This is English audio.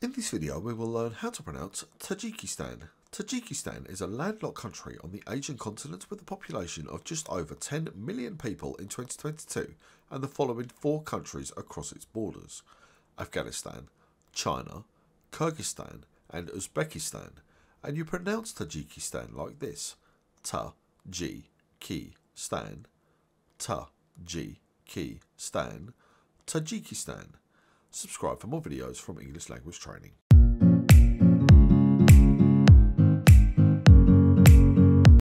In this video we will learn how to pronounce Tajikistan. Tajikistan is a landlocked country on the Asian continent with a population of just over 10 million people in 2022 and the following 4 countries across its borders: Afghanistan, China, Kyrgyzstan and Uzbekistan, and you pronounce Tajikistan like this: Ta-Ji-Ki-Stan, Ta-Ji-Ki-Stan, Tajikistan. Subscribe for more videos from English language training.